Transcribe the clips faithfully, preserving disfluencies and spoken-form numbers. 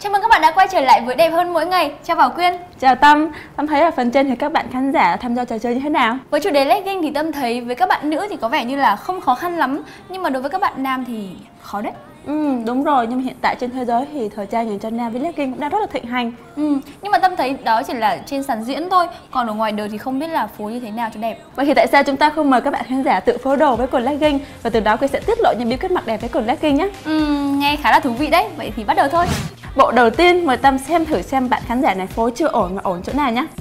Chào mừng các bạn đã quay trở lại với Đẹp Hơn Mỗi Ngày. Chào Bảo Quyên. Chào Tâm. Tâm thấy ở phần trên thì các bạn khán giả tham gia trò chơi như thế nào? Với chủ đề legging thì Tâm thấy với các bạn nữ thì có vẻ như là không khó khăn lắm, nhưng mà đối với các bạn nam thì khó đấy. Ừ, đúng rồi, nhưng mà hiện tại trên thế giới thì thời trang dành cho nam với legging cũng đang rất là thịnh hành. Ừ, nhưng mà Tâm thấy đó chỉ là trên sàn diễn thôi, còn ở ngoài đời thì không biết là phối như thế nào cho đẹp. Vậy thì tại sao chúng ta không mời các bạn khán giả tự phối đồ với quần legging và từ đó Quyên sẽ tiết lộ những bí quyết mặc đẹp với quần legging nhé. Ừ, nghe khá là thú vị đấy. Vậy thì bắt đầu thôi. Bộ đầu tiên mời Tâm xem thử xem bạn khán giả này phối chưa ổn mà ổn chỗ nào nhé.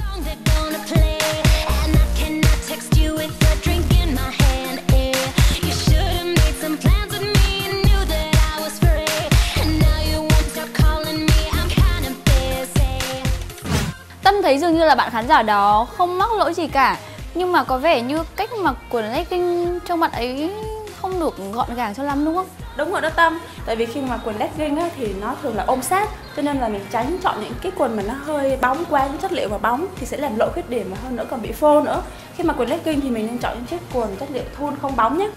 Tâm thấy dường như là bạn khán giả đó không mắc lỗi gì cả, nhưng mà có vẻ như cách mặc quần legging trong bạn ấy không được gọn gàng cho lắm, đúng không? Đúng rồi đó Tâm, tại vì khi mà quần legging á, thì nó thường là ôm sát, cho nên là mình tránh chọn những cái quần mà nó hơi bóng quá, những chất liệu mà bóng thì sẽ làm lộ khuyết điểm mà hơn nữa còn bị phô nữa. Khi mà quần legging thì mình nên chọn những chiếc quần chất liệu thun không bóng nhé.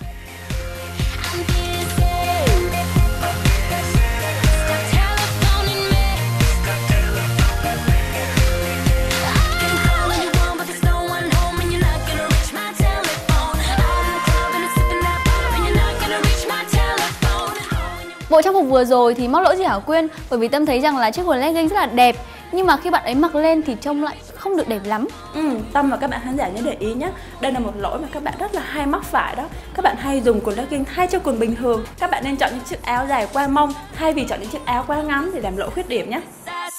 Bộ trang phục vừa rồi thì mắc lỗi gì hả Quyên? Bởi vì Tâm thấy rằng là chiếc quần legging rất là đẹp, nhưng mà khi bạn ấy mặc lên thì trông lại không được đẹp lắm. Ừ, Tâm và các bạn khán giả nhớ để ý nhé. Đây là một lỗi mà các bạn rất là hay mắc phải đó. Các bạn hay dùng quần legging thay cho quần bình thường. Các bạn nên chọn những chiếc áo dài qua mông thay vì chọn những chiếc áo quá ngắn để làm lộ khuyết điểm nhé.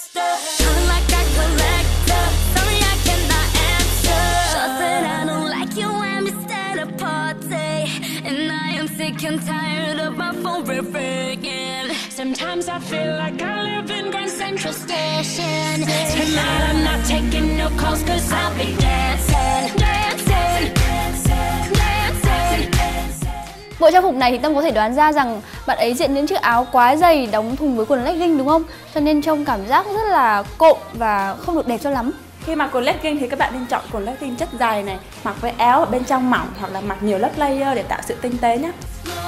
Sometimes I feel like I live in Grand Central Station. Tonight I'm not taking no calls cause I'll be dancing, dancing, dancing, dancing. Bộ trang phục này thì Tâm có thể đoán ra rằng bạn ấy diện những chiếc áo quá dày đóng thùng với quần legging, đúng không? Cho nên trông cảm giác rất là cộm và không được đẹp cho lắm. Khi mặc quần legging thì các bạn nên chọn quần legging chất dài này, mặc với áo ở bên trong mỏng hoặc là mặc nhiều lớp layer để tạo sự tinh tế nhé.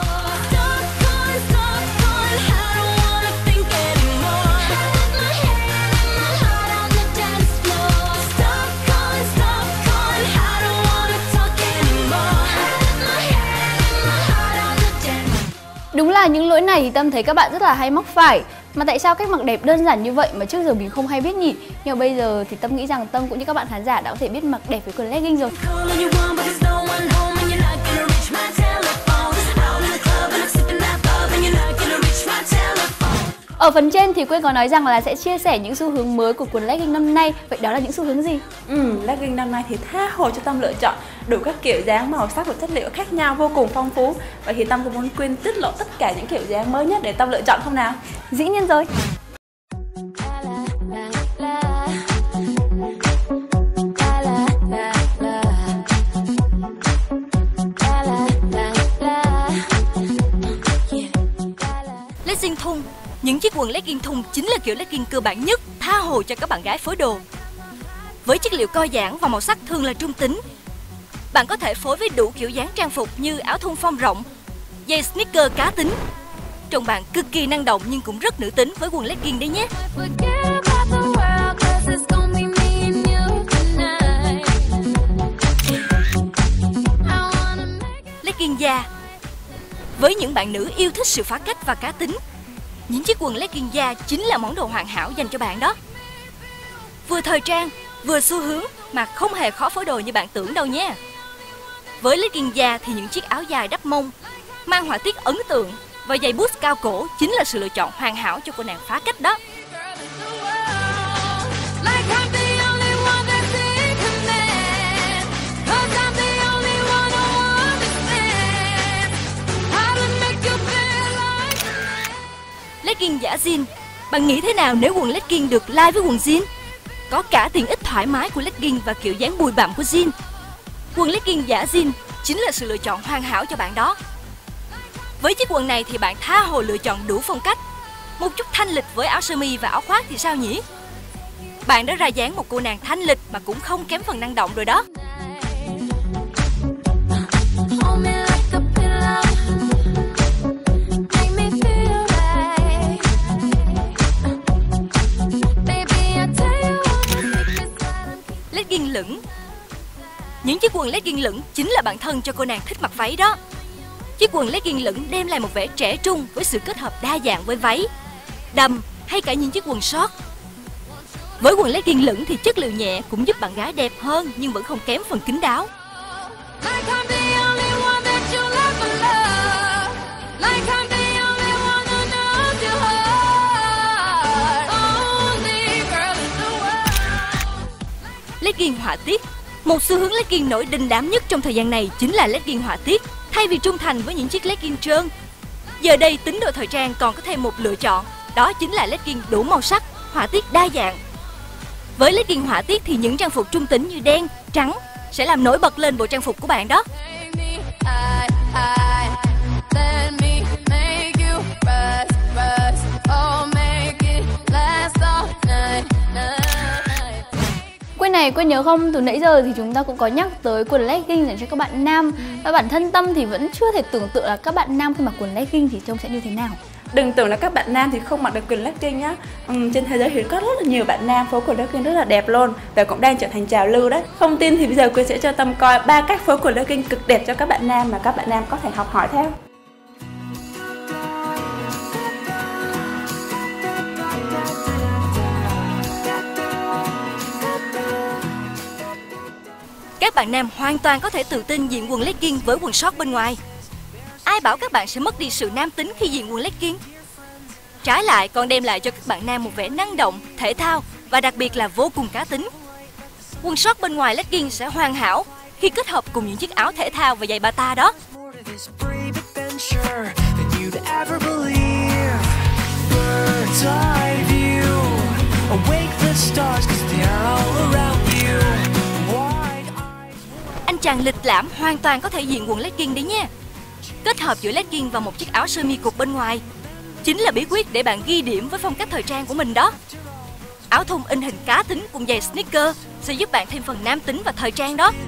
Đúng là những lỗi này thì Tâm thấy các bạn rất là hay mắc phải. Mà tại sao cách mặc đẹp đơn giản như vậy mà trước giờ mình không hay biết nhỉ? Nhưng mà bây giờ thì Tâm nghĩ rằng Tâm cũng như các bạn khán giả đã có thể biết mặc đẹp với quần legging rồi. Ở phần trên thì Quyên có nói rằng là sẽ chia sẻ những xu hướng mới của quần legging năm nay. Vậy đó là những xu hướng gì? Ừ, legging năm nay thì tha hồ cho Tâm lựa chọn đủ các kiểu dáng, màu sắc và chất liệu khác nhau vô cùng phong phú. Vậy thì Tâm có muốn Quyên tiết lộ tất cả những kiểu dáng mới nhất để Tâm lựa chọn không nào? Dĩ nhiên rồi. Legging thun. Những chiếc quần legging thun chính là kiểu legging cơ bản nhất, tha hồ cho các bạn gái phối đồ. Với chất liệu co giãn và màu sắc thường là trung tính, bạn có thể phối với đủ kiểu dáng trang phục như áo thun phong rộng, giày sneaker cá tính. Trông bạn cực kỳ năng động nhưng cũng rất nữ tính với quần legging đấy nhé. Legging da. Với những bạn nữ yêu thích sự phá cách và cá tính, những chiếc quần legging da chính là món đồ hoàn hảo dành cho bạn đó. Vừa thời trang, vừa xu hướng mà không hề khó phối đồ như bạn tưởng đâu nhé. Với legging da thì những chiếc áo dài đắp mông, mang họa tiết ấn tượng và giày boots cao cổ chính là sự lựa chọn hoàn hảo cho cô nàng phá cách đó. Legging giả jean. Bạn nghĩ thế nào nếu quần legging được lai với quần jean? Có cả tiện ích thoải mái của legging và kiểu dáng bụi bặm của jean. Quần legging giả jean chính là sự lựa chọn hoàn hảo cho bạn đó. Với chiếc quần này thì bạn tha hồ lựa chọn đủ phong cách. Một chút thanh lịch với áo sơ mi và áo khoác thì sao nhỉ? Bạn đã ra dáng một cô nàng thanh lịch mà cũng không kém phần năng động rồi đó. quần legging lửng chính là bạn thân cho cô nàng thích mặc váy đó. Chiếc quần legging lửng đem lại một vẻ trẻ trung với sự kết hợp đa dạng với váy, đầm hay cả những chiếc quần short. Với quần legging lửng thì chất liệu nhẹ cũng giúp bạn gái đẹp hơn nhưng vẫn không kém phần kín đáo. Legging họa tiết. Một xu hướng legging nổi đình đám nhất trong thời gian này chính là legging họa tiết, thay vì trung thành với những chiếc legging trơn. Giờ đây tín đồ thời trang còn có thêm một lựa chọn, đó chính là legging đủ màu sắc, họa tiết đa dạng. Với legging họa tiết thì những trang phục trung tính như đen, trắng sẽ làm nổi bật lên bộ trang phục của bạn đó. Quên này, quên nhớ không, từ nãy giờ thì chúng ta cũng có nhắc tới quần legging dành cho các bạn nam. Và bản thân Tâm thì vẫn chưa thể tưởng tượng là các bạn nam khi mặc quần legging thì trông sẽ như thế nào. Đừng tưởng là các bạn nam thì không mặc được quần legging nhá. Ừ, trên thế giới thì có rất là nhiều bạn nam phối quần legging rất là đẹp luôn và cũng đang trở thành trào lưu đấy. Không tin thì bây giờ Quyên sẽ cho Tâm coi ba cách phối quần legging cực đẹp cho các bạn nam mà các bạn nam có thể học hỏi theo. Các bạn nam hoàn toàn có thể tự tin diện quần legging với quần short bên ngoài. Ai bảo các bạn sẽ mất đi sự nam tính khi diện quần legging? Trái lại còn đem lại cho các bạn nam một vẻ năng động, thể thao và đặc biệt là vô cùng cá tính. Quần short bên ngoài legging sẽ hoàn hảo khi kết hợp cùng những chiếc áo thể thao và giày bata đó. Anh chàng lịch lãm hoàn toàn có thể diện quần legging đấy nha. Kết hợp giữa legging và một chiếc áo sơ mi cụt bên ngoài chính là bí quyết để bạn ghi điểm với phong cách thời trang của mình đó. Áo thun in hình cá tính cùng giày sneaker sẽ giúp bạn thêm phần nam tính và thời trang đó.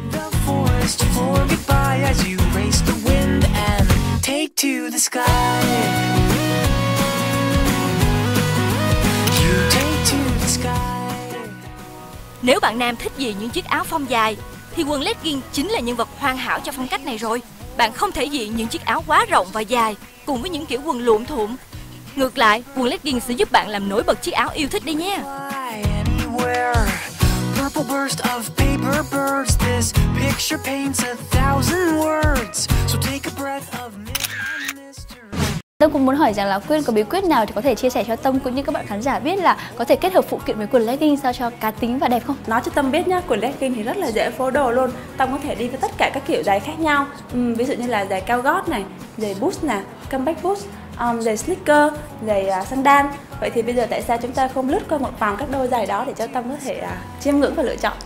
Nếu bạn nam thích diện những chiếc áo phông dài thì quần legging chính là nhân vật hoàn hảo cho phong cách này rồi. Bạn không thể diện những chiếc áo quá rộng và dài cùng với những kiểu quần luộm thuộm. Ngược lại, quần legging sẽ giúp bạn làm nổi bật chiếc áo yêu thích đấy nha. Tâm cũng muốn hỏi rằng là Quyên có bí quyết nào thì có thể chia sẻ cho Tâm cũng như các bạn khán giả biết là có thể kết hợp phụ kiện với quần legging sao cho cá tính và đẹp không? Nói cho Tâm biết nhá, quần legging thì rất là dễ phối đồ luôn. Tâm có thể đi với tất cả các kiểu giày khác nhau. Uhm, ví dụ như là giày cao gót này, giày boost nè, comeback boost, um, giày sneaker, giày uh, sandal. Vậy thì bây giờ tại sao chúng ta không lướt qua một vòng các đôi giày đó để cho Tâm có thể uh, chiêm ngưỡng và lựa chọn?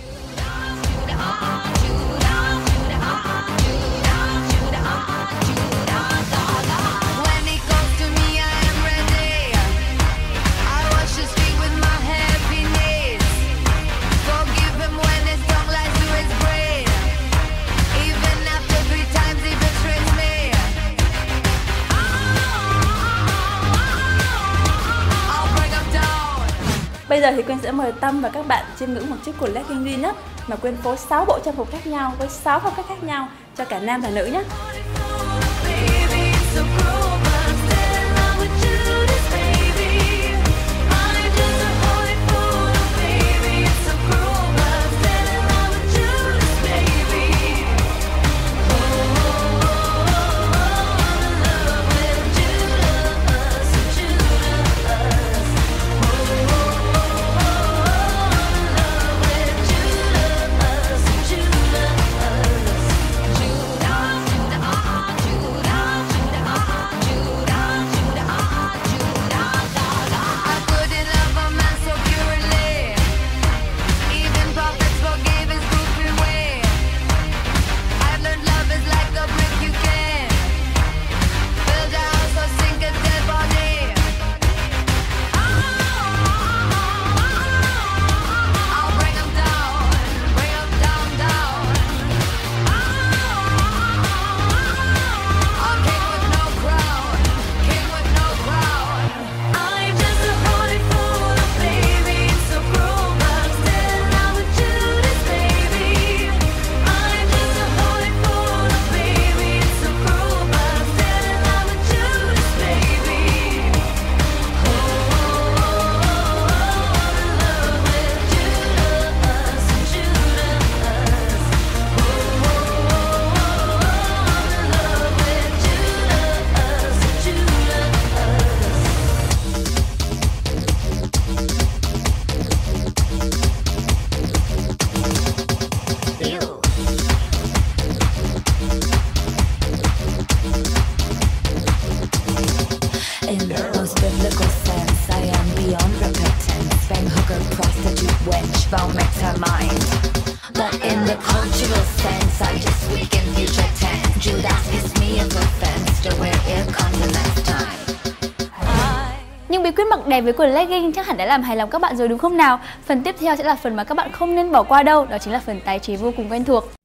Bây giờ thì Quyên sẽ mời Tâm và các bạn chiêm ngưỡng một chiếc quần legging duy nhất mà Quyên phối sáu bộ trang phục khác nhau với sáu phong cách khác nhau cho cả nam và nữ nhé. which vomits her mind. But in the cultural sense, I just weaken future tense. Judas is me of offense to wear ear condoms next time. Nhưng bí quyết mặc đẹp với quần legging chắc hẳn đã làm hài lòng các bạn rồi đúng không nào? Phần tiếp theo sẽ là phần mà các bạn không nên bỏ qua đâu, đó chính là phần tái chế vô cùng quen thuộc.